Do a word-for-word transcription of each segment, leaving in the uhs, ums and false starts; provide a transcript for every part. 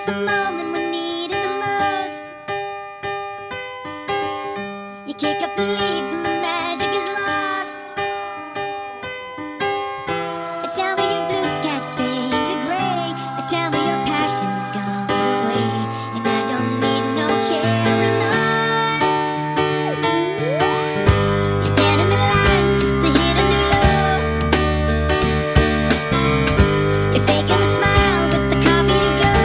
the moment we need it the most. You kick up the leaves and the magic is lost. Tell me your blue skies fade to gray. Tell me your passion's gone away, and I don't need no carrying on. You stand in the line just to hit a new low. You're faking a smile with the coffee to go.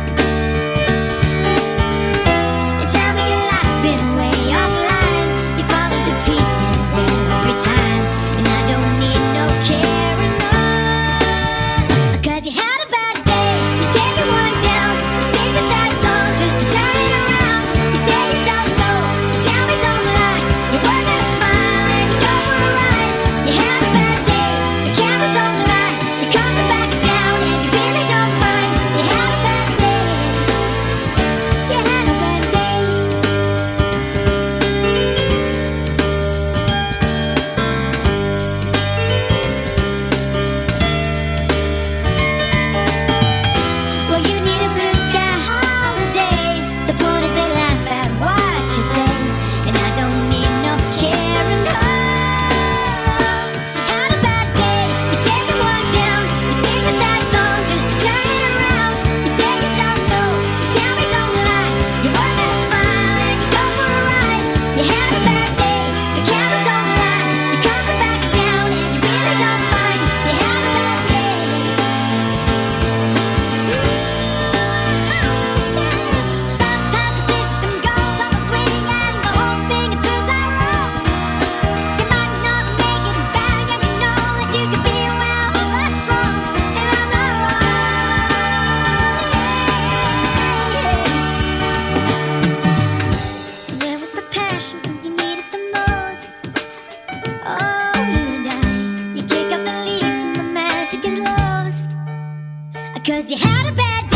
And tell me your life's been way offline. You fall into pieces every time, and I don't need no carrying on. Cause you had a bad day, you take it one down. You sing a sad song just to turn it around. You say you don't know, you tell me don't lie. You work at a smile and you go for a ride. You had a bad day, the camera don't lie. You come to back it down and you really don't mind. You had a bad day, you had a bad day. Well, you need a blue sky holiday. The point is they laugh at what you say, and I don't need no carrying on. You had a bad day, you take it one down. You sing a sad song just to turn it around. You say you don't know, you tell me don't lie. You work at a smile and you go for a ride. You had a bad day, the camera don't lie. You come to back it down and you really don't mind. You had a bad day. Sometimes the system goes on the blink and the whole thing it turns out wrong. You might not make it back and you know that you could be well, that's wrong, and I'm not wrong. So where was the passion when you needed the most? Oh, you and I, you kick up the leaves and the magic is lost. Cause you had a bad day.